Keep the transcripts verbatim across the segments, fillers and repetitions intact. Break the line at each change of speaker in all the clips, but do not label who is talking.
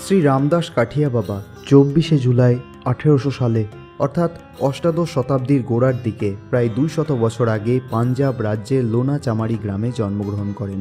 শ্রী রামদাস কাঠিয়া বাবা চব্বিশে জুলাই আঠেরোশো সালে অর্থাৎ অষ্টাদশ শতাব্দীর গোড়ার দিকে প্রায় দুই শত বছর আগে পাঞ্জাব রাজ্যের লোনা চামারি গ্রামে জন্মগ্রহণ করেন।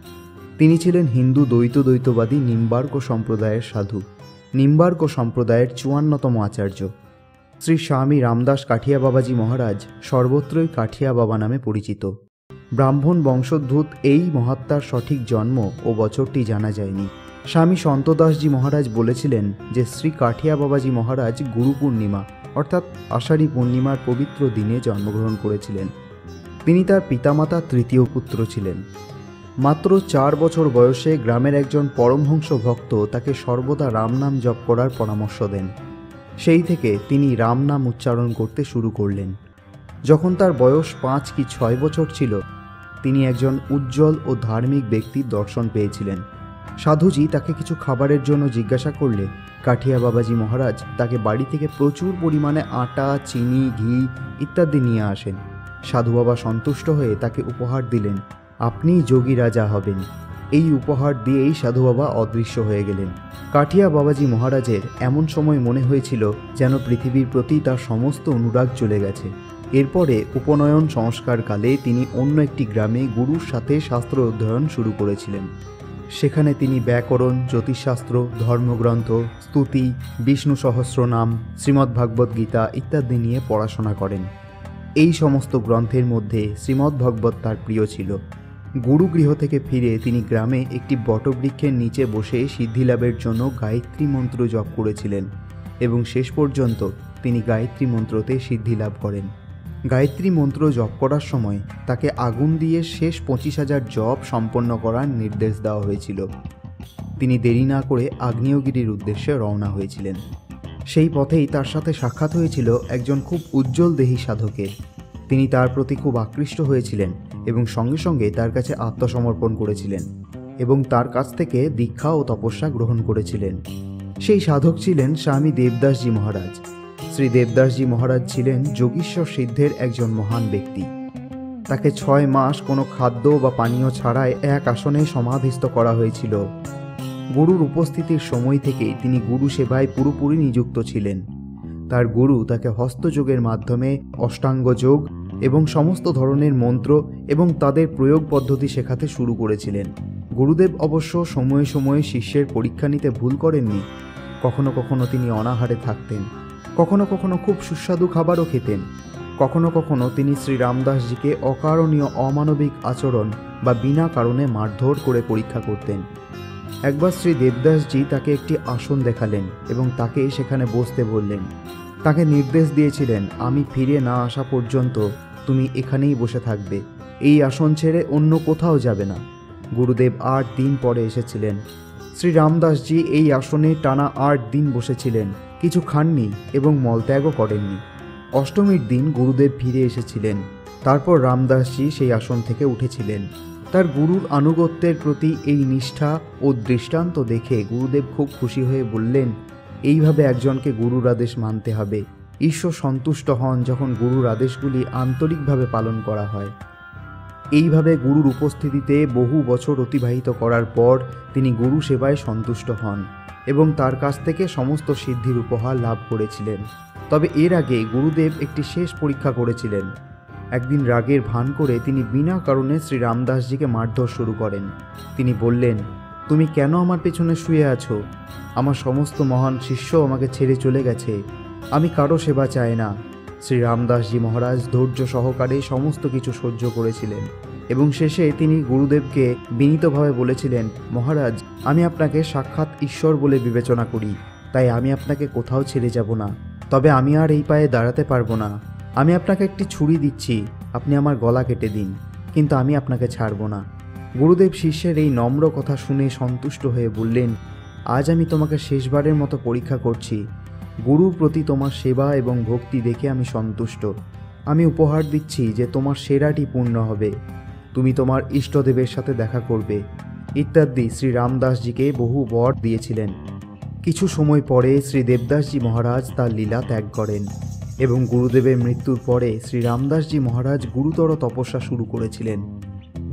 তিনি ছিলেন হিন্দু দ্বৈত দ্বৈতবাদী নিম্বার্ক সম্প্রদায়ের সাধু, নিম্বার্ক সম্প্রদায়ের চুয়ান্নতম আচার্য। শ্রী স্বামী রামদাস কাঠিয়া বাবাজি মহারাজ সর্বত্রই কাঠিয়া বাবা নামে পরিচিত। ব্রাহ্মণ বংশোদ্ভূত এই মহাত্মার সঠিক জন্ম ও বছরটি জানা যায়নি। স্বামী সন্তদাসজি মহারাজ বলেছিলেন যে শ্রী কাঠিয়া বাবাজি মহারাজ গুরু পূর্ণিমা অর্থাৎ আষাঢ়ী পূর্ণিমার পবিত্র দিনে জন্মগ্রহণ করেছিলেন। তিনি তার পিতামাতা তৃতীয় পুত্র ছিলেন। মাত্র চার বছর বয়সে গ্রামের একজন পরমহংস ভক্ত তাকে সর্বদা রাম নাম জপ করার পরামর্শ দেন। সেই থেকে তিনি রাম নাম উচ্চারণ করতে শুরু করলেন। যখন তার বয়স পাঁচ কি ছয় বছর ছিল, তিনি একজন উজ্জ্বল ও ধার্মিক ব্যক্তির দর্শন পেয়েছিলেন। সাধুজি তাকে কিছু খাবারের জন্য জিজ্ঞাসা করলে কাঠিয়া বাবাজি মহারাজ তাকে বাড়ি থেকে প্রচুর পরিমাণে আটা, চিনি, ঘি ইত্যাদি নিয়ে আসেন। সাধু বাবা সন্তুষ্ট হয়ে তাকে উপহার দিলেন, আপনিই যোগী রাজা হবেন। এই উপহার দিয়েই সাধু বাবা অদৃশ্য হয়ে গেলেন। কাঠিয়া বাবাজি মহারাজের এমন সময় মনে হয়েছিল যেন পৃথিবীর প্রতি তার সমস্ত অনুরাগ চলে গেছে। এরপরে উপনয়ন সংস্কারকালে তিনি অন্য একটি গ্রামে গুরুর সাথে শাস্ত্র অধ্যয়ন শুরু করেছিলেন। সেখানে তিনি ব্যাকরণ, জ্যোতিষশাস্ত্র, ধর্মগ্রন্থ, স্তুতি, বিষ্ণু সহস্রনাম, শ্রীমদ্ভাগবত গীতা ইত্যাদি নিয়ে পড়াশোনা করেন। এই সমস্ত গ্রন্থের মধ্যে শ্রীমদ্ভাগবত তার প্রিয় ছিল। গুরুগৃহ থেকে ফিরে তিনি গ্রামে একটি বটবৃক্ষের নিচে বসে সিদ্ধিলাভের জন্য গায়ত্রী মন্ত্র জপ করেছিলেন এবং শেষ পর্যন্ত তিনি গায়ত্রী মন্ত্রতে সিদ্ধিলাভ করেন। গায়ত্রী মন্ত্র জপ করার সময় তাকে আগুন দিয়ে শেষ পঁচিশ হাজার জপ সম্পন্ন করার নির্দেশ দেওয়া হয়েছিল। তিনি দেরি না করে আগ্নেয়গিরির উদ্দেশ্যে রওনা হয়েছিলেন। সেই পথেই তার সাথে সাক্ষাৎ হয়েছিল একজন খুব উজ্জ্বল দেহী সাধকের। তিনি তার প্রতি খুব আকৃষ্ট হয়েছিলেন এবং সঙ্গে সঙ্গে তার কাছে আত্মসমর্পণ করেছিলেন এবং তার কাছ থেকে দীক্ষা ও তপস্যা গ্রহণ করেছিলেন। সেই সাধক ছিলেন স্বামী দেবদাসজি মহারাজ। শ্রী দেবদাসজি মহারাজ ছিলেন যোগীশ্বর সিদ্ধের একজন মহান ব্যক্তি। তাকে ছয় মাস কোনো খাদ্য বা পানীয় ছাড়াই এক আসনে সমাধিস্থ করা হয়েছিল। গুরুর উপস্থিতির সময় থেকেই তিনি গুরু সেবায় পুরোপুরি নিযুক্ত ছিলেন। তার গুরু তাকে হস্তযোগের মাধ্যমে অষ্টাঙ্গ যোগ এবং সমস্ত ধরনের মন্ত্র এবং তাদের প্রয়োগ পদ্ধতি শেখাতে শুরু করেছিলেন। গুরুদেব অবশ্য সময়ে সময়ে শিষ্যের পরীক্ষা নিতে ভুল করেননি। কখনো কখনো তিনি অনাহারে থাকতেন, কখনো কখনো খুব সুস্বাদু খাবারও খেতেন। কখনো কখনো তিনি শ্রী রামদাসজিকে অকারণীয় অমানবিক আচরণ বা বিনা কারণে মারধর করে পরীক্ষা করতেন। একবার শ্রী দেবদাসজি তাকে একটি আসন দেখালেন এবং তাকে সেখানে বসতে বললেন। তাকে নির্দেশ দিয়েছিলেন, আমি ফিরে না আসা পর্যন্ত তুমি এখানেই বসে থাকবে, এই আসন ছেড়ে অন্য কোথাও যাবে না। গুরুদেব আট দিন পরে এসেছিলেন। শ্রী রামদাসজি এই আসনে টানা আট দিন বসেছিলেন, কিছু খাননি এবং মলত্যাগও করেননি। অষ্টমীর দিন গুরুদেব ফিরে এসেছিলেন। তারপর রামদাসজি সেই আসন থেকে উঠেছিলেন। তার গুরুর আনুগত্যের প্রতি এই নিষ্ঠা ও দৃষ্টান্ত দেখে গুরুদেব খুব খুশি হয়ে বললেন, এইভাবে একজনকে গুরুর আদেশ মানতে হবে। ঈশ্বর সন্তুষ্ট হন যখন গুরুর আদেশগুলি আন্তরিকভাবে পালন করা হয়। এইভাবে গুরুর উপস্থিতিতে বহু বছর অতিবাহিত করার পর তিনি গুরু সেবায় সন্তুষ্ট হন এবং তার কাছ থেকে সমস্ত সিদ্ধির উপহার লাভ করেছিলেন। তবে এর আগে গুরুদেব একটি শেষ পরীক্ষা করেছিলেন। একদিন রাগের ভান করে তিনি বিনা কারণে শ্রী রামদাসজিকে মারধর শুরু করেন। তিনি বললেন, তুমি কেন আমার পেছনে শুয়ে আছো? আমার সমস্ত মহান শিষ্য আমাকে ছেড়ে চলে গেছে, আমি কারো সেবা চাই না। শ্রী রামদাসজি মহারাজ ধৈর্য সহকারে সমস্ত কিছু সহ্য করেছিলেন এবং শেষে তিনি গুরুদেবকে বিনীতভাবে বলেছিলেন, মহারাজ, আমি আপনাকে সাক্ষাৎ ঈশ্বর বলে বিবেচনা করি, তাই আমি আপনাকে কোথাও ছেড়ে যাব না। তবে আমি আর এই পায়ে দাঁড়াতে পারবো না। আমি আপনাকে একটি ছুরি দিচ্ছি, আপনি আমার গলা কেটে দিন, কিন্তু আমি আপনাকে ছাড়ব না। গুরুদেব শিষ্যের এই নম্র কথা শুনে সন্তুষ্ট হয়ে বললেন, আজ আমি তোমাকে শেষবারের মতো পরীক্ষা করছি। গুরুর প্রতি তোমার সেবা এবং ভক্তি দেখে আমি সন্তুষ্ট। আমি উপহার দিচ্ছি যে তোমার সেরাটি পূর্ণ হবে। তুমি তোমার ইষ্টদেবের সাথে দেখা করবে ইত্যাদি শ্রী রামদাসজিকে বহু বর দিয়েছিলেন। কিছু সময় পরে শ্রী দেবদাসজি মহারাজ তার লীলা ত্যাগ করেন এবং গুরুদেবের মৃত্যুর পরে শ্রী রামদাসজি মহারাজ গুরুতর তপস্যা শুরু করেছিলেন।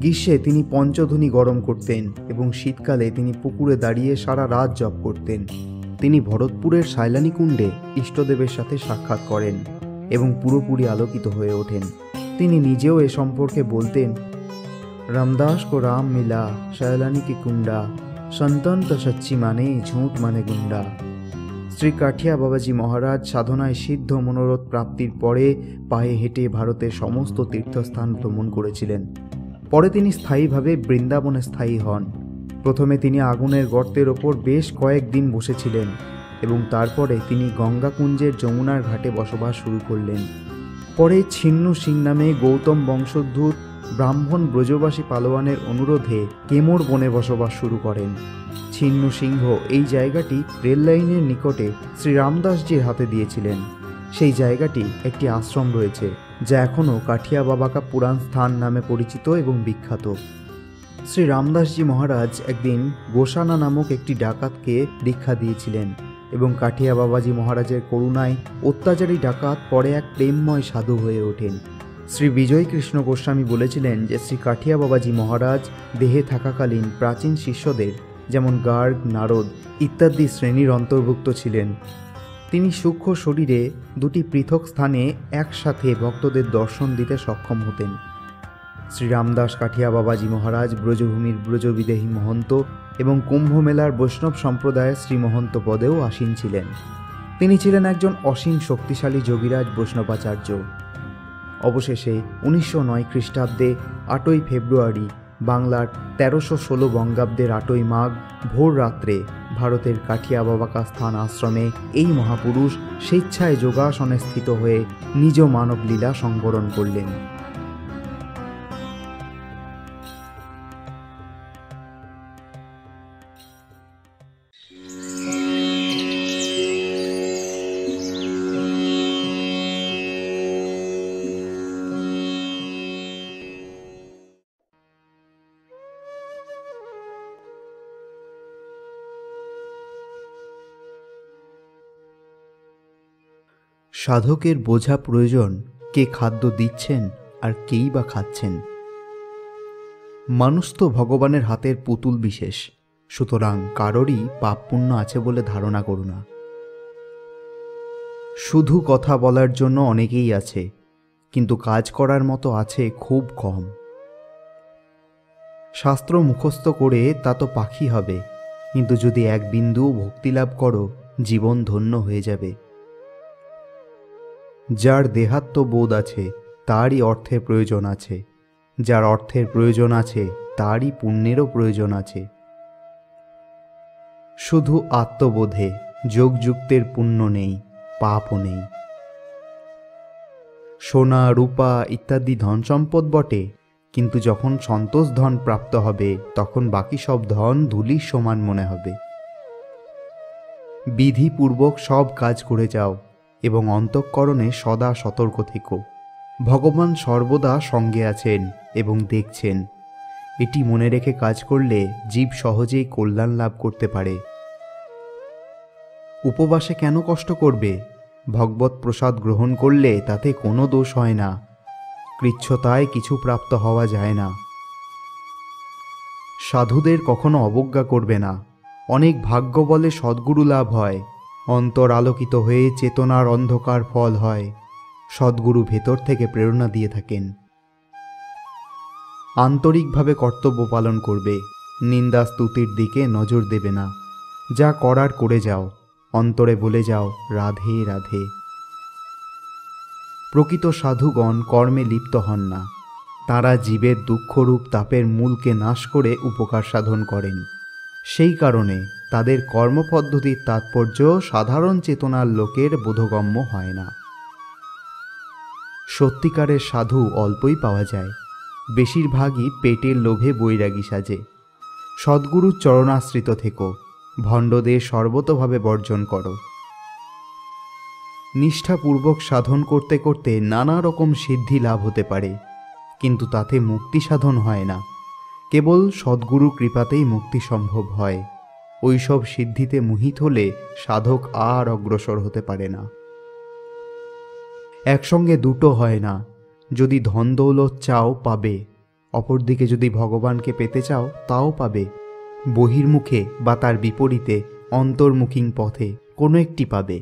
গ্রীষ্মে তিনি পঞ্চধ্বনি গরম করতেন এবং শীতকালে তিনি পুকুরে দাঁড়িয়ে সারা রাত জপ করতেন। তিনি ভরতপুরের সাইলানি কুণ্ডে ইষ্টদেবের সাথে সাক্ষাৎ করেন এবং পুরোপুরি আলোকিত হয়ে ওঠেন। তিনি নিজেও এ সম্পর্কে বলতেন, রামদাস কো রাম মিলা সাইলানি কি কুণ্ডা, সন্তন তো সচ্চি মানে ঝুঁট মানে গুন্ডা। শ্রী কাঠিয়া বাবাজি মহারাজ সাধনায় সিদ্ধ মনোরথ প্রাপ্তির পরে পায়ে হেঁটে ভারতের সমস্ত তীর্থস্থান ভ্রমণ করেছিলেন। পরে তিনি স্থায়ীভাবে বৃন্দাবনে স্থায়ী হন। প্রথমে তিনি আগুনের গর্তের ওপর বেশ কয়েকদিন বসেছিলেন এবং তারপরে তিনি গঙ্গাকুঞ্জের যমুনার ঘাটে বসবাস শুরু করলেন। পরে ছিন্ন সিং নামে গৌতম বংশোদ্ভূত ব্রাহ্মণ ব্রজবাসী পালোয়ানের অনুরোধে কেমোর বনে বসবাস শুরু করেন। ছিন্ন সিংহ এই জায়গাটি রেল লাইনের নিকটে শ্রী রামদাসজির হাতে দিয়েছিলেন। সেই জায়গাটি একটি আশ্রম রয়েছে, যা এখনও কাঠিয়া বাবা কা পুরাণ স্থান নামে পরিচিত এবং বিখ্যাত। শ্রী রামদাসজি মহারাজ একদিন গোসানা নামক একটি ডাকাতকে দীক্ষা দিয়েছিলেন এবং কাঠিয়া বাবাজি মহারাজের করুণায় অত্যাচারী ডাকাত পরে এক প্রেমময় সাধু হয়ে ওঠেন। শ্রী বিজয় কৃষ্ণ গোস্বামী বলেছিলেন যে শ্রী কাঠিয়া বাবাজি মহারাজ দেহে থাকাকালীন প্রাচীন শিষ্যদের যেমন গার্গ, নারদ ইত্যাদি শ্রেণীর অন্তর্ভুক্ত ছিলেন। তিনি সূক্ষ্ম শরীরে দুটি পৃথক স্থানে একসাথে ভক্তদের দর্শন দিতে সক্ষম হতেন। শ্রী রামদাস কাঠিয়া বাবাজি মহারাজ ব্রজভূমির ব্রজবিদেহী মহন্ত এবং কুম্ভ মেলার বৈষ্ণব সম্প্রদায়ের শ্রীমহন্ত পদেও আসীন ছিলেন। তিনি ছিলেন একজন অসীম শক্তিশালী যোগীরাজ বৈষ্ণবাচার্য। অবশেষে উনিশশো নয় খ্রিস্টাব্দে আটই ফেব্রুয়ারি বাংলার তেরোশো ষোলো বঙ্গাব্দের আটই মাঘ ভোর রাত্রে ভারতের কাঠিয়া বাবাকা স্থান আশ্রমে এই মহাপুরুষ স্বেচ্ছায় যোগাসনে স্থিত হয়ে নিজ মানবলীলা সংবরণ করলেন। সাধকের বোঝা প্রয়োজন কে খাদ্য দিচ্ছেন আর কেই বা খাচ্ছেন। মানুষ তো ভগবানের হাতের পুতুল বিশেষ, সুতরাং কারোরই পাপ পুণ্য আছে বলে ধারণা করো না। শুধু কথা বলার জন্য অনেকেই আছে, কিন্তু কাজ করার মতো আছে খুব কম। শাস্ত্র মুখস্থ করে তা তো পাখি হবে, কিন্তু যদি এক বিন্দু ভক্তি লাভ করো জীবন ধন্য হয়ে যাবে। যার দেহাত্ম বোধ আছে তারই অর্থের প্রয়োজন আছে, যার অর্থের প্রয়োজন আছে তারই পুণ্যেরও প্রয়োজন আছে। শুধু আত্মবোধে যোগযুক্তের পুণ্য নেই, পাপও নেই। সোনা রূপা ইত্যাদি ধন সম্পদ বটে, কিন্তু যখন সন্তোষ ধন প্রাপ্ত হবে তখন বাকি সব ধন ধুলির সমান মনে হবে। বিধিপূর্বক সব কাজ করে যাও এবং অন্তঃকরণে সদা সতর্ক থেকো। ভগবান সর্বদা সঙ্গে আছেন এবং দেখছেন। এটি মনে রেখে কাজ করলে জীব সহজেই কল্যাণ লাভ করতে পারে। উপবাসে কেন কষ্ট করবে? ভগবৎ প্রসাদ গ্রহণ করলে তাতে কোনো দোষ হয় না। কৃচ্ছতায় কিছু প্রাপ্ত হওয়া যায় না। সাধুদের কখনো অবজ্ঞা করবে না। অনেক ভাগ্য বলে সদ্গুরু লাভ হয়। অন্তর আলোকিত হয়ে চেতনার অন্ধকার ফল হয়। সদ্গুরু ভেতর থেকে প্রেরণা দিয়ে থাকেন। আন্তরিকভাবে কর্তব্য পালন করবে। নিন্দা স্তুতির দিকে নজর দেবে না। যা করার করে যাও। অন্তরে বলে যাও রাধে রাধে। প্রকৃত সাধুগণ কর্মে লিপ্ত হন না। তারা জীবের দুঃখরূপ তাপের মূলকে নাশ করে উপকার সাধন করেন। সেই কারণে তাদের কর্মপদ্ধতির তাৎপর্য সাধারণ চেতনার লোকের বোধগম্য হয় না। সত্যিকারের সাধু অল্পই পাওয়া যায়। বেশিরভাগই পেটের লোভে বৈরাগী সাজে। সদ্গুরুর চরণাশ্রিত থেকো। ভণ্ডদের সর্বতোভাবে বর্জন করো। নিষ্ঠাপূর্বক সাধন করতে করতে নানা রকম সিদ্ধি লাভ হতে পারে, কিন্তু তাতে মুক্তি সাধন হয় না। কেবল সদ্গুরু কৃপাতেই মুক্তি সম্ভব হয়। ওইসব সিদ্ধিতে মোহিত হলে সাধক আর অগ্রসর হতে পারে না। একসঙ্গে দুটো হয় না। যদি ধন দৌলত চাও পাবে, অপরদিকে যদি ভগবানকে পেতে চাও তাও পাবে। বহির্মুখে বা তার বিপরীতে অন্তর্মুখী পথে কোনো একটি পাবে।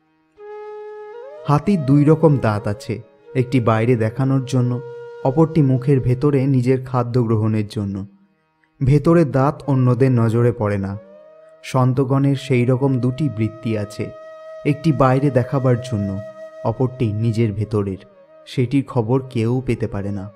হাতির দুই রকম দাঁত আছে, একটি বাইরে দেখানোর জন্য, অপরটি মুখের ভেতরে নিজের খাদ্য গ্রহণের জন্য। ভেতরের দাঁত অন্যদের নজরে পড়ে না। সন্তগণের সেই রকম দুটি বৃত্তি আছে, একটি বাইরে দেখাবার জন্য, অপরটি নিজের ভেতরের, সেটির খবর কেউ পেতে পারে না।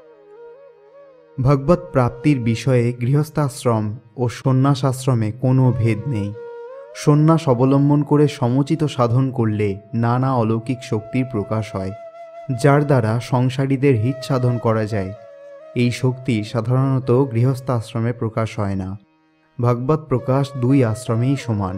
ভগবৎ প্রাপ্তির বিষয়ে গৃহস্থাশ্রম ও সন্ন্যাসাশ্রমে কোনো ভেদ নেই। সন্ন্যাস অবলম্বন করে সমুচিত সাধন করলে নানা অলৌকিক শক্তির প্রকাশ হয়, যার দ্বারা সংসারীদের হিত সাধন করা যায়। এই শক্তি সাধারণত গৃহস্থাশ্রমে প্রকাশ হয় না। ভগবৎ প্রকাশ দুই আশ্রমেই সমান।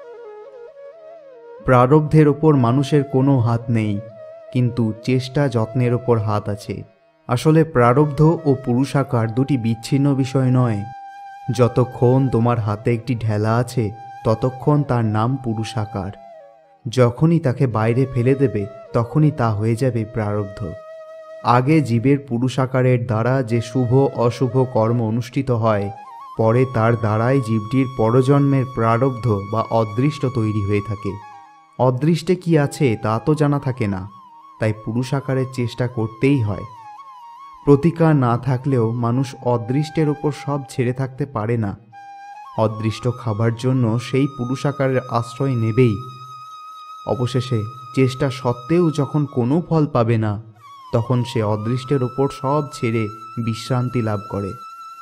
প্রারব্ধের ওপর মানুষের কোনো হাত নেই, কিন্তু চেষ্টা যত্নের ওপর হাত আছে। আসলে প্রারব্ধ ও পুরুষাকার দুটি বিচ্ছিন্ন বিষয় নয়। যতক্ষণ তোমার হাতে একটি ঢেলা আছে ততক্ষণ তার নাম পুরুষাকার। যখনই তাকে বাইরে ফেলে দেবে তখনই তা হয়ে যাবে প্রারব্ধ। আগে জীবের পুরুষাকারের দ্বারা যে শুভ অশুভ কর্ম অনুষ্ঠিত হয়, পরে তার দ্বারাই জীবটির পরজন্মের প্রারব্ধ বা অদৃষ্ট তৈরি হয়ে থাকে। অদৃষ্টে কি আছে তা তো জানা থাকে না, তাই পুরুষাকারের চেষ্টা করতেই হয়। প্রতিকার না থাকলেও মানুষ অদৃষ্টের ওপর সব ছেড়ে থাকতে পারে না। অদৃষ্ট খাবার জন্য সেই পুরুষাকারের আশ্রয় নেবেই। অবশেষে চেষ্টা সত্ত্বেও যখন কোনো ফল পাবে না, তখন সে অদৃষ্টের ওপর সব ছেড়ে বিশ্রান্তি লাভ করে।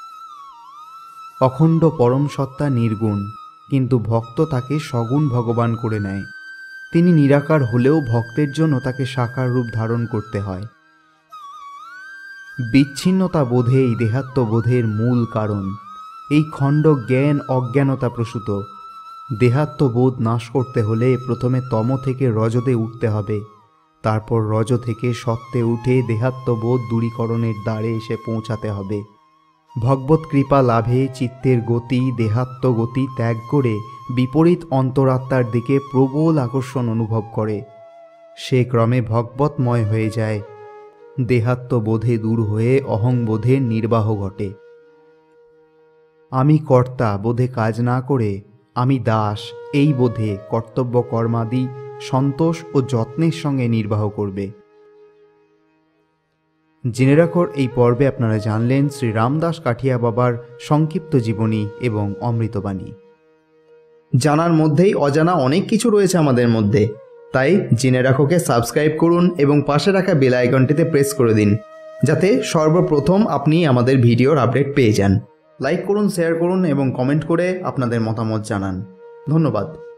অখণ্ড পরম সত্তা নির্গুণ, কিন্তু ভক্ত তাকে সগুণ ভগবান করে নেয়। তিনি নিরাকার হলেও ভক্তের জন্য তাকে সাকার রূপ ধারণ করতে হয়। বিচ্ছিন্নতা বোধেই দেহাত্মবোধের মূল কারণ। এই খণ্ড জ্ঞান অজ্ঞানতা প্রসূত। দেহাত্মবোধ নাশ করতে হলে প্রথমে তম থেকে রজতে উঠতে হবে, তারপর রজ থেকে সত্ত্বে উঠে দেহাত্মবোধ দূরীকরণের দ্বারে এসে পৌঁছাতে হবে। ভগবৎ কৃপা লাভে চিত্তের গতি দেহাত্মগতি ত্যাগ করে বিপরীত অন্তরাত্মার দিকে প্রবল আকর্ষণ অনুভব করে। সে ক্রমে ভগবৎময় হয়ে যায়। দেহাত্মবোধে দূর হয়ে অহংবোধের নির্বাহ ঘটে। আমি কর্তা বোধে কাজ না করে আমি দাস এই বোধে কর্তব্য কর্মাদি সন্তোষ ও যত্নের সঙ্গে নির্বাহ করবে। জেনে রাখোর এই পর্বে আপনারা জানলেন শ্রী রামদাস কাঠিয়া বাবার সংক্ষিপ্ত জীবনী এবং অমৃতবাণী।
জানার মধ্যেই অজানা অনেক কিছু রয়েছে আমাদের মধ্যে, তাই জেনে রাখোকে সাবস্ক্রাইব করুন এবং পাশে রাখা বেল আইকনটিতে প্রেস করে দিন, যাতে সর্বপ্রথম আপনি আমাদের ভিডিওর আপডেট পেয়ে যান। লাইক করুন, শেয়ার করুন এবং কমেন্ট করে আপনাদের মতামত জানান। ধন্যবাদ।